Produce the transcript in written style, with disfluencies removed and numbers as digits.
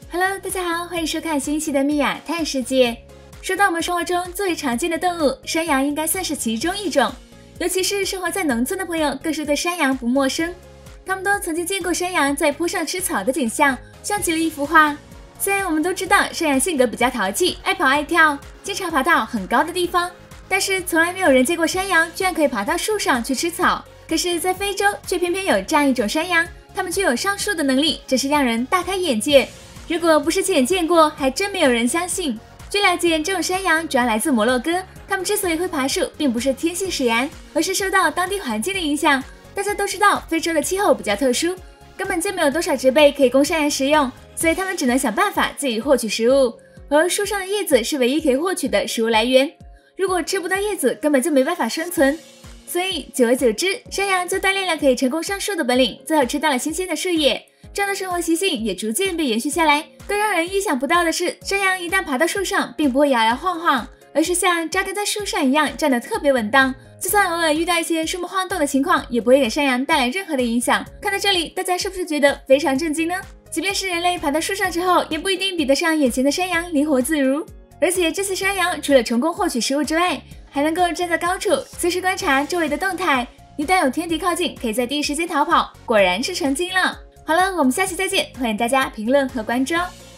Hello， 大家好，欢迎收看新一期的米娅探世界。说到我们生活中最为常见的动物，山羊应该算是其中一种，尤其是生活在农村的朋友，更是对山羊不陌生。他们都曾经见过山羊在坡上吃草的景象，像极了一幅画。虽然我们都知道山羊性格比较淘气，爱跑爱跳，经常爬到很高的地方，但是从来没有人见过山羊居然可以爬到树上去吃草。可是，在非洲却偏偏有这样一种山羊，它们具有上树的能力，真是让人大开眼界。如果不是亲眼见过，还真没有人相信。据了解，这种山羊主要来自摩洛哥，它们之所以会爬树，并不是天性使然，而是受到当地环境的影响。大家都知道，非洲的气候比较特殊，根本就没有多少植被可以供山羊食用，所以它们只能想办法自己获取食物，而树上的叶子是唯一可以获取的食物来源。如果吃不到叶子，根本就没办法生存。所以久而久之，山羊就锻炼了可以成功上树的本领，最后吃到了新鲜的树叶。这样的生活习性也逐渐被延续下来。更让人意想不到的是，山羊一旦爬到树上，并不会摇摇晃晃，而是像扎根在树上一样站得特别稳当。就算偶尔遇到一些树木晃动的情况，也不会给山羊带来任何的影响。看到这里，大家是不是觉得非常震惊呢？即便是人类爬到树上之后，也不一定比得上眼前的山羊灵活自如。而且这些山羊除了成功获取食物之外，还能够站在高处，随时观察周围的动态。一旦有天敌靠近，可以在第一时间逃跑，果然是成精了。好了，我们下期再见，欢迎大家评论和关注哦。